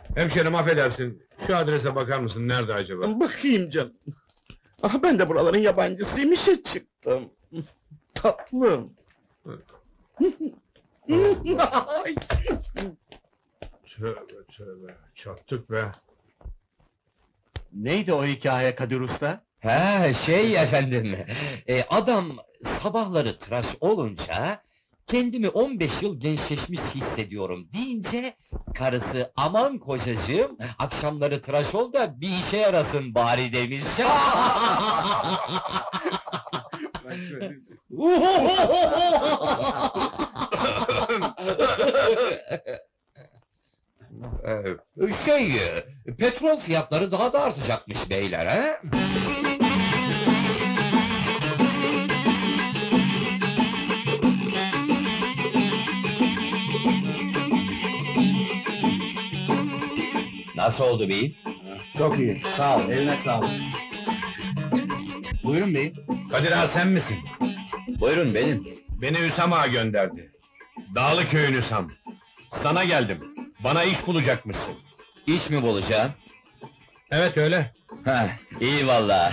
Hemşerim affedersin, şu adrese bakar mısın, nerede acaba? Bakayım canım. Ah, ben de buraların yabancısıyım, işe çıktım. Tatlım. Ay. Tövbe tövbe, çattık be! Neydi o hikaye Kadir Usta? He efendim, adam sabahları tıraş olunca... ...kendimi 15 yıl gençleşmiş hissediyorum deyince... ...karısı aman kocacığım, akşamları tıraş ol da bir işe yarasın bari demiş. Petrol fiyatları daha da artacakmış beyler, he? Nasıl oldu beyim? Çok iyi, sağ ol, eline sağlık. Buyurun beyim. Kadir ağa sen misin? Buyurun benim. Beni Hüsam ağa gönderdi. Dağlı köyün Hüsam. Sana geldim, bana iş bulacakmışsın. İş mi bulacağım? Evet öyle. Heh, iyi valla.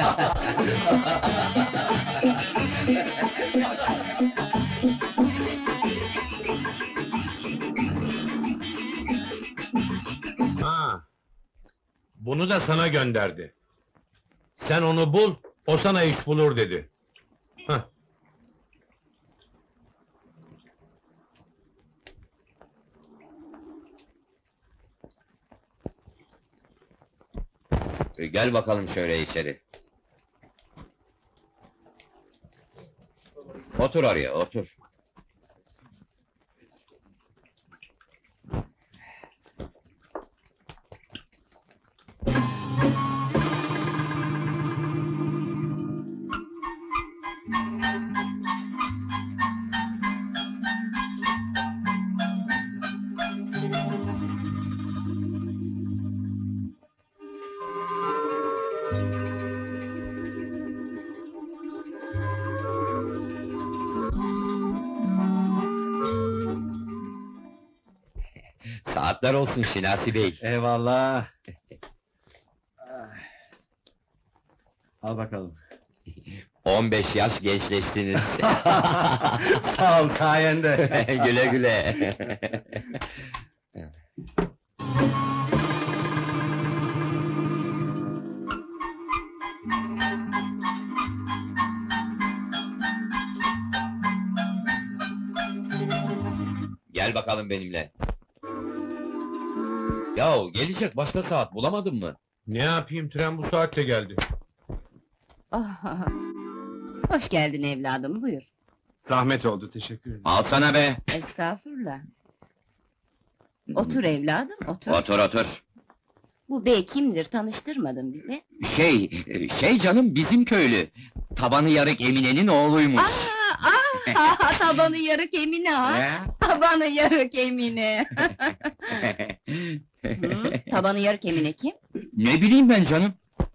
Ha. Bunu da sana gönderdi. Sen onu bul, o sana iş bulur dedi. Hah. Gel bakalım şöyle içeri. Otur oraya, otur. Saatler olsun Şinasi Bey. Eyvallah. Al bakalım. 15 yaş gençleştiniz. Sağ ol, sayende. Güle güle. Gel bakalım benimle. Yahu gelecek başka saat bulamadın mı? Ne yapayım, tren bu saatte geldi. Ah, hoş geldin evladım, buyur. Zahmet oldu, teşekkür ederim. Alsana be. Estağfurullah. Otur evladım, otur. Otur otur. Bu bey kimdir, tanıştırmadın bize. Şey canım bizim köylü. Tabanı yarık Emine'nin oğluymuş. Tabanı yarık Emine ha! Ya. Tabanı yarık Emine! Tabanı yarık Emine kim? Ne bileyim ben canım.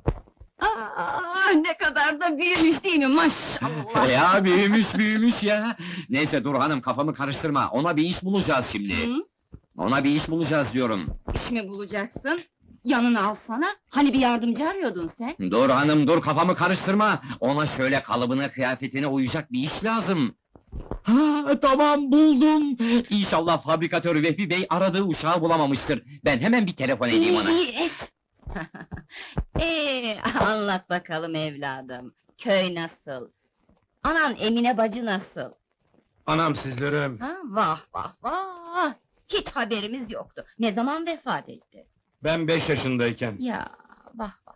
Ne kadar da büyümüş değil mi maşallah! Ya büyümüş ya. Neyse dur hanım kafamı karıştırma. Ona bir iş bulacağız şimdi. Hı? Ona bir iş bulacağız diyorum. İş mi bulacaksın? Yanına alsana, hani bir yardımcı arıyordun sen? Dur hanım dur kafamı karıştırma. Ona şöyle kalıbına kıyafetine uyacak bir iş lazım. Ha tamam buldum. İnşallah fabrikatör Vehbi Bey aradığı uşağı bulamamıştır. Ben hemen bir telefon edeyim ona. İyi et! Anlat bakalım evladım, köy nasıl? Anan Emine bacı nasıl? Anam sizlere... Ha, vah vah vah! Hiç haberimiz yoktu. Ne zaman vefat etti? Ben 5 yaşındayken... Ya, vah vah!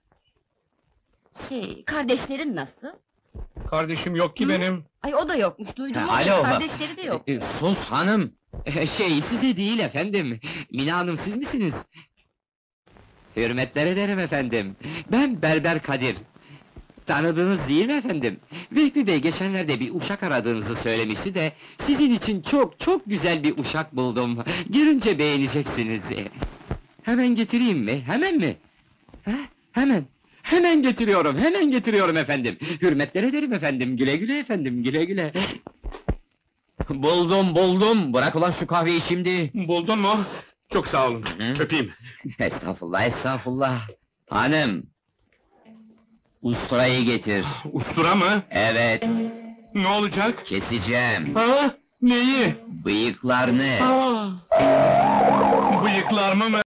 Kardeşlerin nasıl? Kardeşim yok ki Hı? benim. Ay o da yokmuş, duydun mu? Alo. Kardeşleri de yok. Sus hanım. Size değil efendim. Mine Hanım siz misiniz? Hürmetler ederim efendim. Ben Berber Kadir. Tanıdınız değil mi efendim? Vehbi Bey geçenlerde bir uşak aradığınızı söylemişti de... ...sizin için çok güzel bir uşak buldum. Görünce beğeneceksiniz. Hemen getireyim mi? Hemen mi? Hemen. Hemen getiriyorum efendim. Hürmetler ederim efendim. Güle güle efendim, güle güle. Buldum. Bırak ulan şu kahveyi şimdi. Buldun mu? Çok sağ olun. Hı. Öpeyim. Estağfurullah, estağfurullah. Hanım! Usturayı getir. Ustura mı? Evet, Ne olacak? keseceğim. Ha? Neyi? Bıyıklarını. Bıyıklar mı?